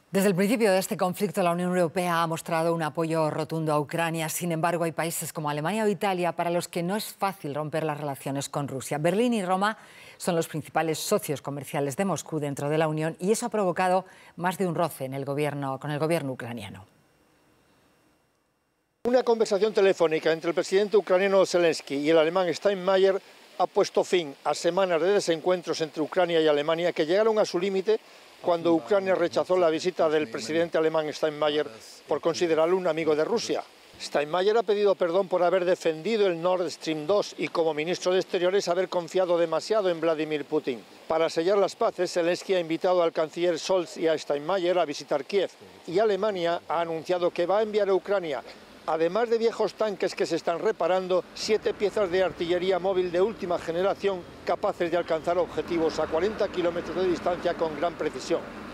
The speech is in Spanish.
Desde el principio de este conflicto, la Unión Europea ha mostrado un apoyo rotundo a Ucrania. Sin embargo, hay países como Alemania o Italia para los que no es fácil romper las relaciones con Rusia. Berlín y Roma son los principales socios comerciales de Moscú dentro de la Unión y eso ha provocado más de un roce con el gobierno ucraniano. Una conversación telefónica entre el presidente ucraniano Zelensky y el alemán Steinmeier ha puesto fin a semanas de desencuentros entre Ucrania y Alemania que llegaron a su límite cuando Ucrania rechazó la visita del presidente alemán Steinmeier por considerarlo un amigo de Rusia. Steinmeier ha pedido perdón por haber defendido el Nord Stream 2 y como ministro de Exteriores haber confiado demasiado en Vladimir Putin. Para sellar las paces, Zelensky ha invitado al canciller Scholz y a Steinmeier a visitar Kiev y Alemania ha anunciado que va a enviar a Ucrania, además de viejos tanques que se están reparando, 7 piezas de artillería móvil de última generación capaces de alcanzar objetivos a 40 kilómetros de distancia con gran precisión.